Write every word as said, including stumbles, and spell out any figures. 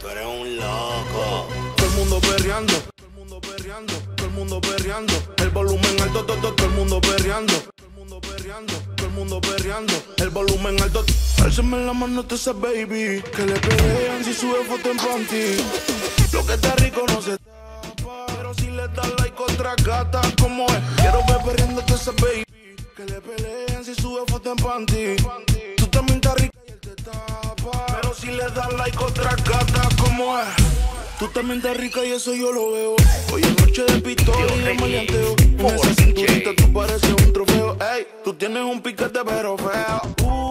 Tú eres un loco. Todo el mundo perreando, todo el mundo perreando, todo el mundo perreando. El volumen alto, todo, todo, todo el mundo perreando. Todo el mundo perreando, todo el mundo perreando. El volumen alto. Álzame la mano, te esa baby. Que le pelean si sube foto en panty. Lo que está rico no se tapa. Pero si le das like otra gata, como es. Quiero ver perreando a esa baby. Que le pelean si sube foto en panty. Tú también estás rica y él te tapa. Pero si le das like otra gata, como es. Tú también estás rica y eso yo lo veo. Hoy es noche de pistola y de maleanteo. En esa cinturita tú pareces un trofeo. Ey, tú tienes un piquete pero feo. Uh,